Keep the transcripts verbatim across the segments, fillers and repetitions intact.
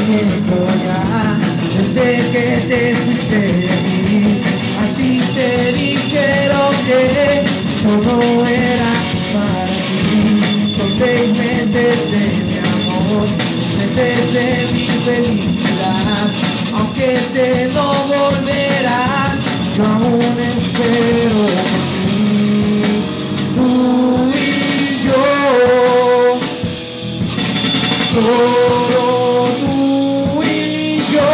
tiempo ya, desde que te fuiste de mí. Así te dijeron que todo era para ti. Son seis meses de mi amor, meses de mi felicidad. Aunque sé no volverás, yo aún espero por ti. Tú y yo, solo tú y yo.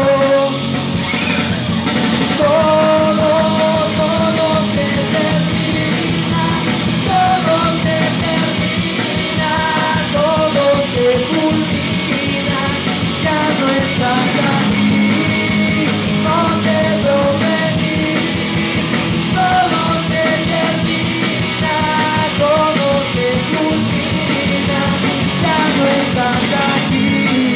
Todo, todo se termina, todo se termina, todo se culmina. Ya no estás aquí, no te veo venir. Todo se termina, todo se culmina. Ya no estás aquí.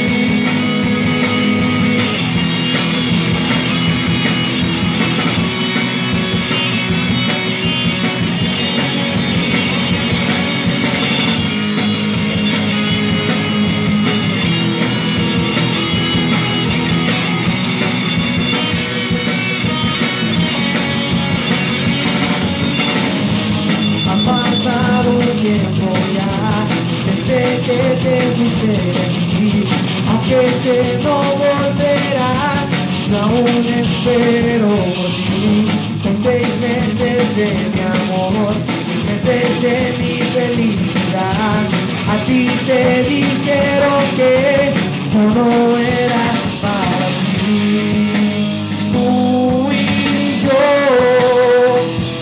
Ha pasado un tiempo ya, desde que te fuiste de aquí. Aunque sé no volverás, yo aún espero por ti. Son seis meses de mi amor, seis meses de mi felicidad. A ti te dijeron que todo era para ti. Tú y yo,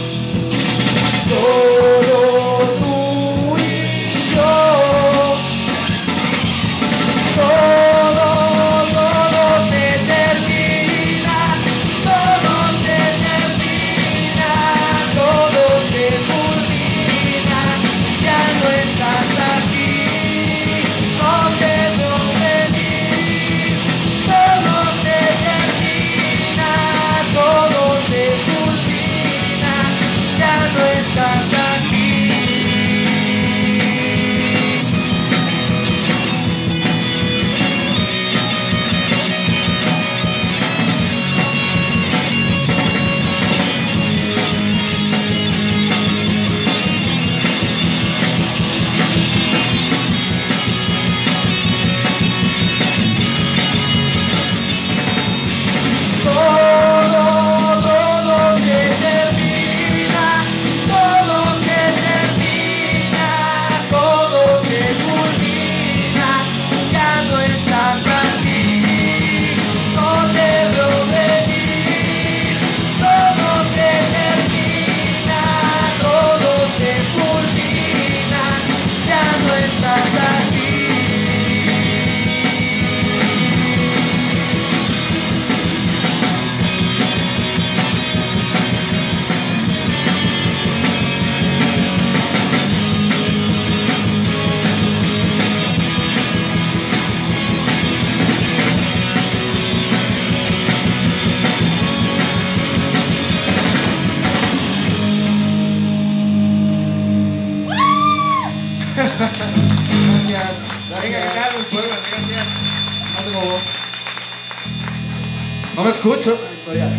solo tú y yo. Todo, todo se termina, todo se termina, todo se culmina. Ya no estás aquí, no te veo venir. Todo se termina, todo se culmina. Ya no estás aquí. Todo, todo se termina, todo se termina, todo se culmina. Ya no estás aquí, no te veo venir. Todo se termina, todo se culmina. Ya no estás aquí. Gracias. Venga, Carlos, pues, gracias. No tengo voz. No me escucho. Estoy ya.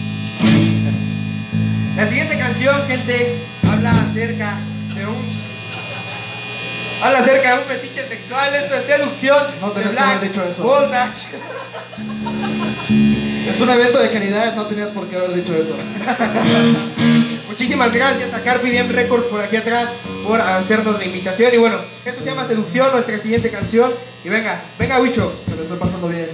La siguiente canción, gente, habla acerca de un habla acerca de un fetiche sexual. Esto es Seducción. No de tenías que Black haber dicho eso. Voltage. Es un evento de caridad, no tenías por qué haber dicho eso. Muchísimas gracias a Carpe Diem Records por aquí atrás por hacernos la invitación. Y bueno, esto se llama Seducción, nuestra siguiente canción. Y venga, venga, Huicho. Que le esté pasando bien.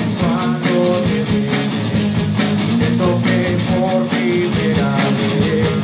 Por primera vez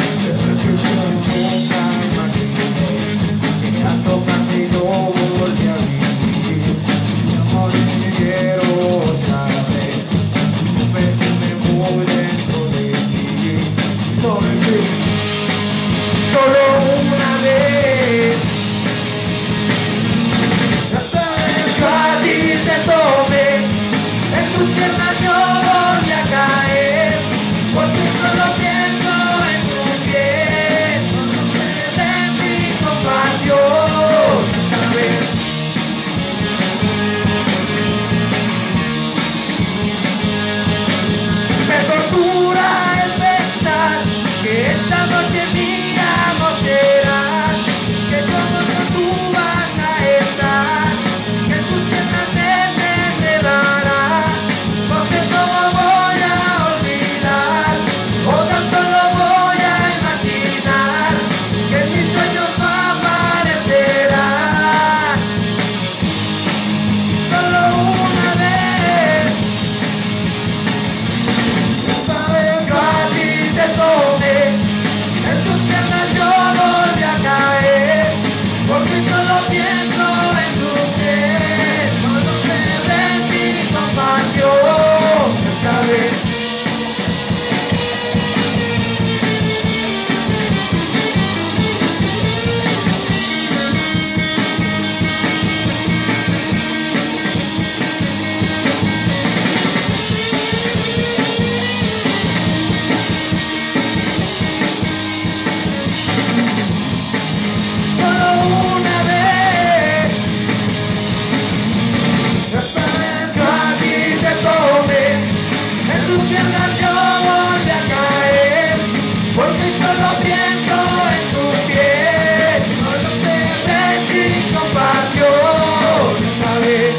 piernas yo voy a caer, porque solo pienso en tu piel. Solo sé de ti compasión. Esta vez,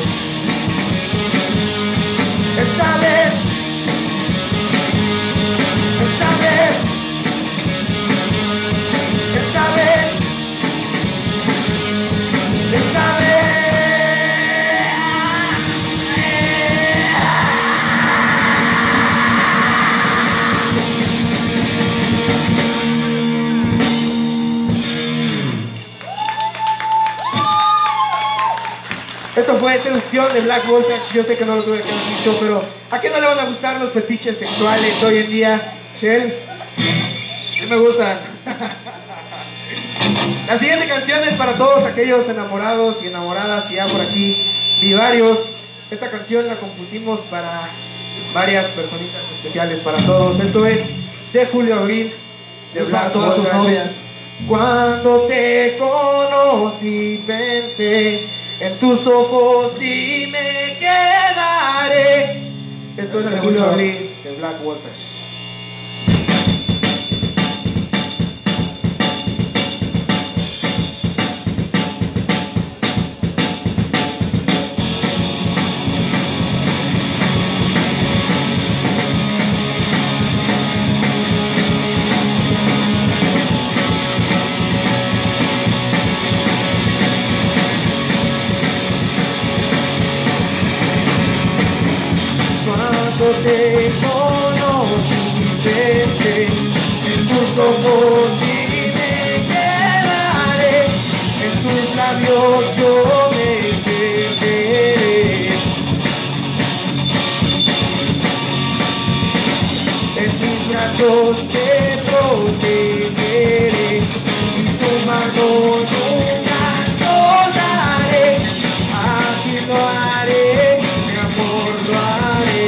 esta vez, esta vez, esta vez, esta vez. Esto fue Seducción de Black Voltage. Yo sé que no lo tuve que haber dicho, pero ¿a quién no le van a gustar los fetiches sexuales hoy en día? Shell, sí me gustan. La siguiente canción es para todos aquellos enamorados y enamoradas que ya por aquí vi varios. Esta canción la compusimos para varias personitas especiales, para todos. Esto es de Julio Abril, de Es para Black todas sus Voltage. novias. Cuando te conocí pensé en tus ojos y me quedaré. Esto es de Julio Abril, de Black Voltage. Cuando te conocí pensé en tus ojos y me quedaré, en tus labios yo me perderé, en mis brazos te protegeré y tu mano nunca soltaré. Así lo haré, mi amor, lo haré.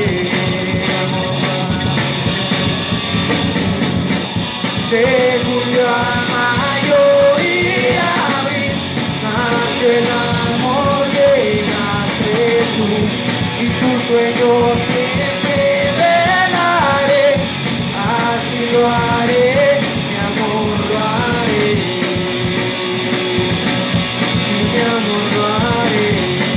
De julio a mayo y abril nace el amor, llegaste tú y tus sueños siempre velaré. Así lo haré, mi amor, lo haré. Mi amor, lo haré.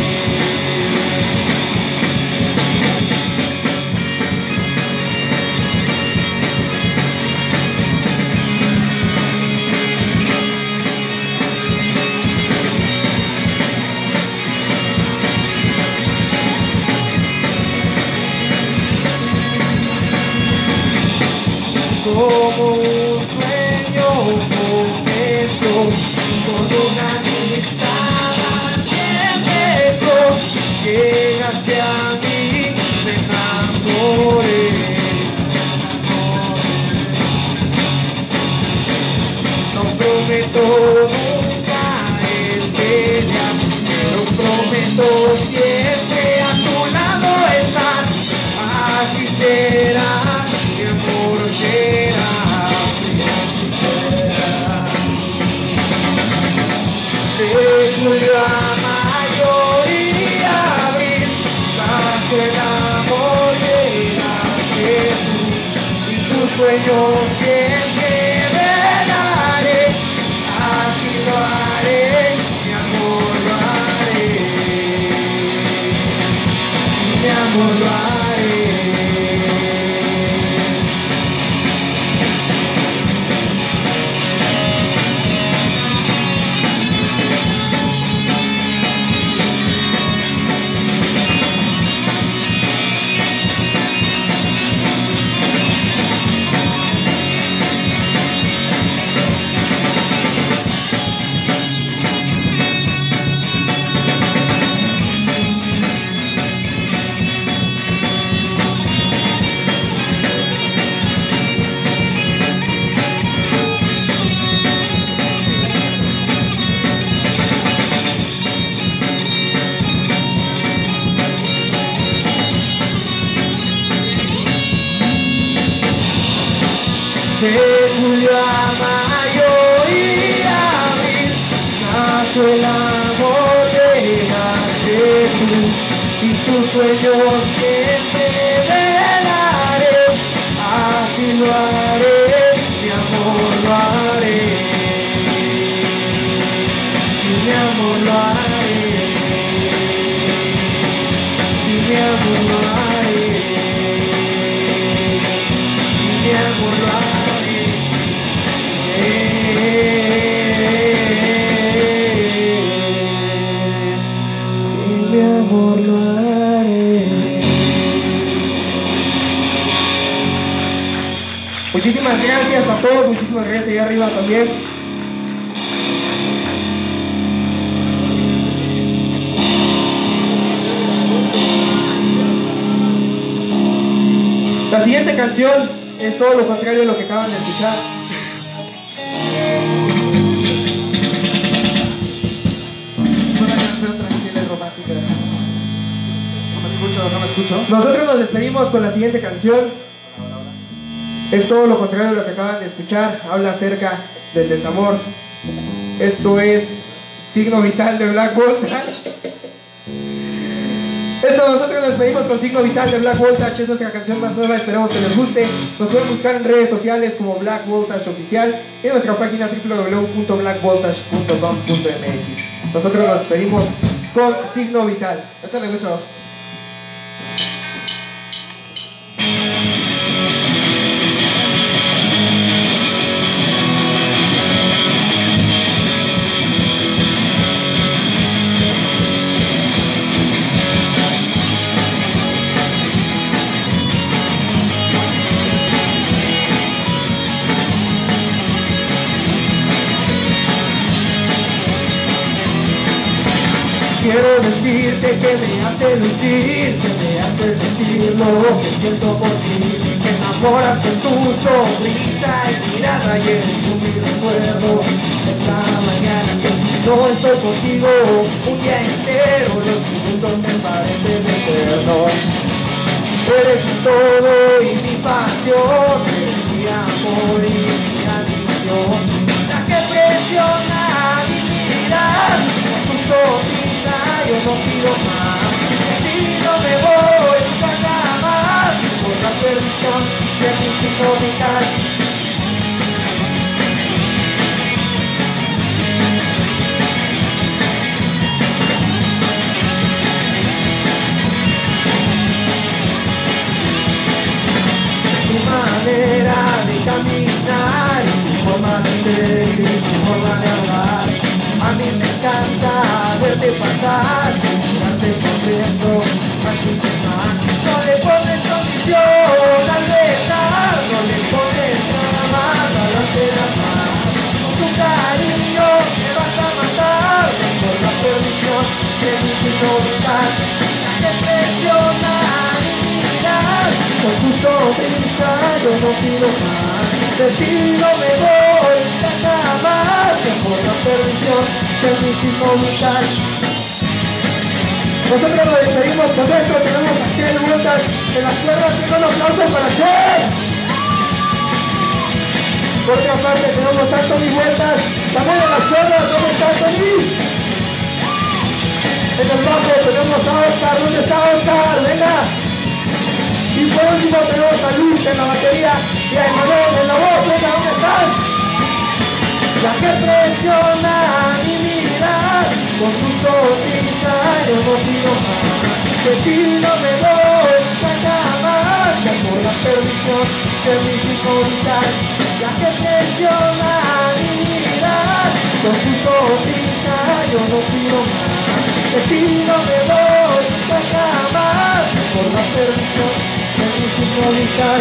Como un sueño comenzó, con una amistad que empezó, llegaste a mí, me enamoré. No prometo nunca el pelear, pero prometo siempre a tu lado estar. Así será, mi amor, será, así será. De julio a mayo y abril nace el amor, llegaste tú y tus sueños siempre velaré. Así lo haré, mi amor, lo haré. Mi amor, lo haré. De julio a mayo y abril nació el amor, llegaste tú y tus sueños siempre velaré. Muchísimas gracias a todos, muchísimas gracias allá arriba también. La siguiente canción es todo lo contrario de lo que acaban de escuchar. Una canción tranquila y romántica. No me escucho, no me escucho. Nosotros nos despedimos con la siguiente canción. Es todo lo contrario de lo que acaban de escuchar. Habla acerca del desamor. Esto es Signo Vital de Black Voltage. Esto nosotros nos despedimos con Signo Vital de Black Voltage. Es nuestra canción más nueva, esperamos que les guste. Nos pueden buscar en redes sociales como Black Voltage Oficial y en nuestra página w w w punto black voltage punto com punto m x. Nosotros nos despedimos con Signo Vital. Échale mucho. Quiero decirte que me hace lucir, que me hace decir lo que siento por ti. Me enamoras con tu sonrisa y mirada y eres un mi recuerdo. Esta mañana que no estoy contigo, un día entero los minutos me parecen eternos. Eres mi todo y mi pasión, eres mi amor y mi adicción. La que presiona mi mirar, con tu sonrisa yo no pido más. De ti no me voy nunca jamás, por la perdición de mi signo vital. Manera de caminar, tu forma de ser y tu forma de hablar. A mí me encanta verte pasar, mirarte sonriendo, así se va. No le pones condición al besar, no le pones nada más al hacer amar. Con tu cariño me vas a matar, por la perdición de mi signo vital. La que presiona mi mirar, con tu sonrisa yo no pido más. De ti no me voy nunca más, por la perdición de mi signo vital. Nosotros nos despedimos con esto, tenemos a Shell vueltas en las cuerdas, tengo un aplauso para Shell. Por otra parte tenemos a Anthony Vueltas, también en las cuerdas, ¿dónde está Anthony? En el bajo tenemos a Oscar, ¿dónde está Oscar? Venga. Y por último tenemos a Luis en la batería y a Emanuel en la voz. Venga, ¿dónde están? La que presiona mi mirar, con tu sonrisa yo no pido más. De ti no me doy nunca más, que por la perdición de mi signo vital. La que presiona mi mirar, con tu sonrisa yo no pido más. De ti no me doy nunca más, que por la perdición de mi signo vital.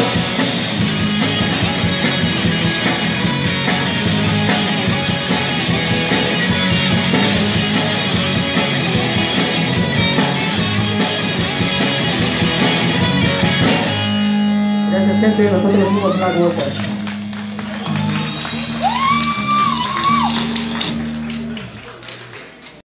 Gracias, gente, nosotros somos Black Voltage.